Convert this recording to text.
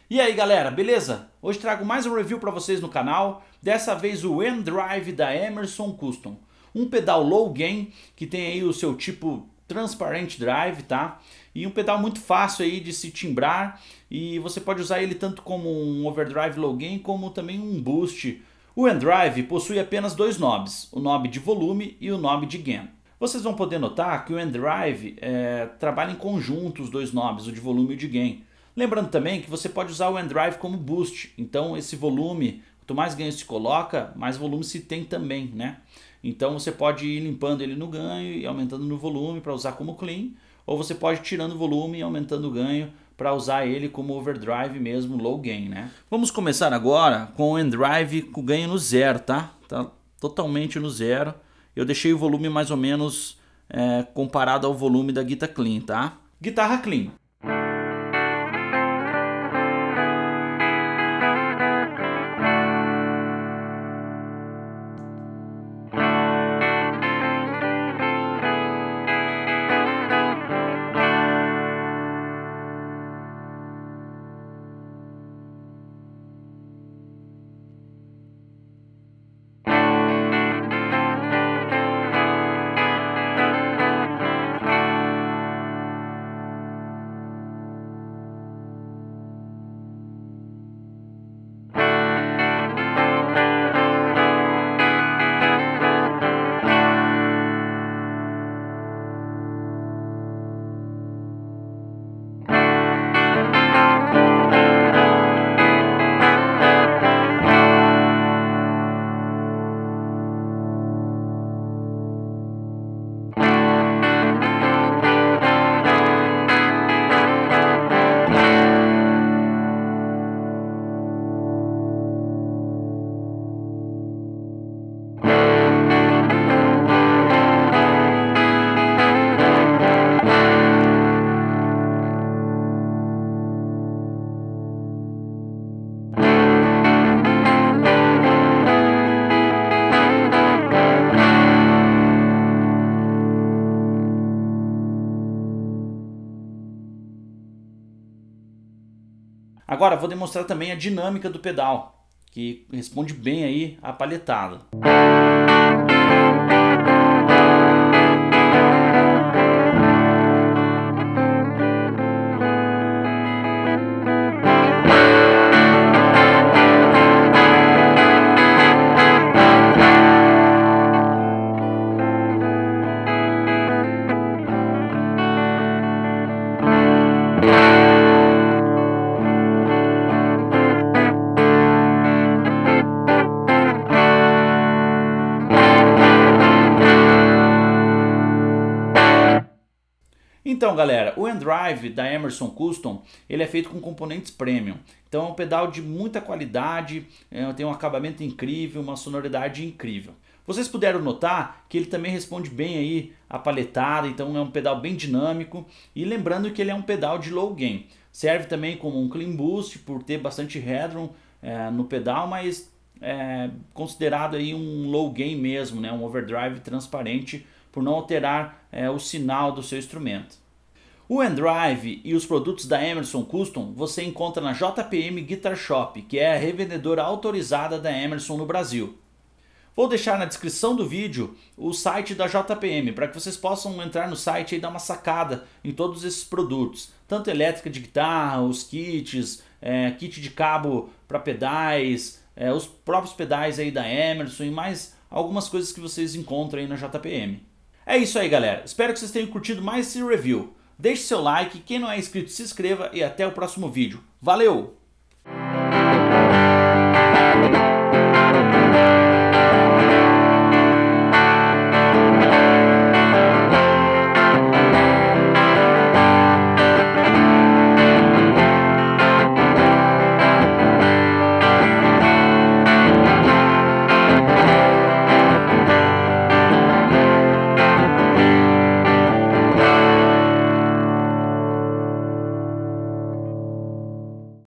E aí galera, beleza? Hoje trago mais um review para vocês no canal, dessa vez o N-Drive da Emerson Custom. Um pedal low gain que tem aí o seu tipo Transparent Drive, tá? E um pedal muito fácil aí de se timbrar e você pode usar ele tanto como um overdrive low gain como também um boost. O N-Drive possui apenas dois knobs, o knob de volume e o knob de gain. Vocês vão poder notar que o N-Drive trabalha em conjunto os dois knobs, o de volume e o de gain. Lembrando também que você pode usar o N-Drive como boost, então esse volume, quanto mais ganho se coloca, mais volume se tem também, né? Então você pode ir limpando ele no ganho e aumentando no volume para usar como clean, ou você pode ir tirando o volume e aumentando o ganho para usar ele como overdrive mesmo, low gain, né? Vamos começar agora com o N-Drive com ganho no zero, tá? Tá totalmente no zero. Eu deixei o volume mais ou menos comparado ao volume da guitarra clean, tá? Guitarra clean. Agora vou demonstrar também a dinâmica do pedal, que responde bem aí à palhetada. Então galera, o N-Drive da Emerson Custom, ele é feito com componentes premium. Então é um pedal de muita qualidade, tem um acabamento incrível, uma sonoridade incrível. Vocês puderam notar que ele também responde bem aí a palhetada, então é um pedal bem dinâmico. E lembrando que ele é um pedal de low gain. Serve também como um clean boost por ter bastante headroom no pedal, mas é considerado aí um low gain mesmo, né? Um overdrive transparente por não alterar o sinal do seu instrumento. O N-Drive e os produtos da Emerson Custom você encontra na JPM Guitar Shop, que é a revendedora autorizada da Emerson no Brasil. Vou deixar na descrição do vídeo o site da JPM, para que vocês possam entrar no site e dar uma sacada em todos esses produtos. Tanto elétrica de guitarra, os kits, kit de cabo para pedais, os próprios pedais aí da Emerson e mais algumas coisas que vocês encontram aí na JPM. É isso aí galera, espero que vocês tenham curtido mais esse review. Deixe seu like, quem não é inscrito se inscreva e até o próximo vídeo. Valeu!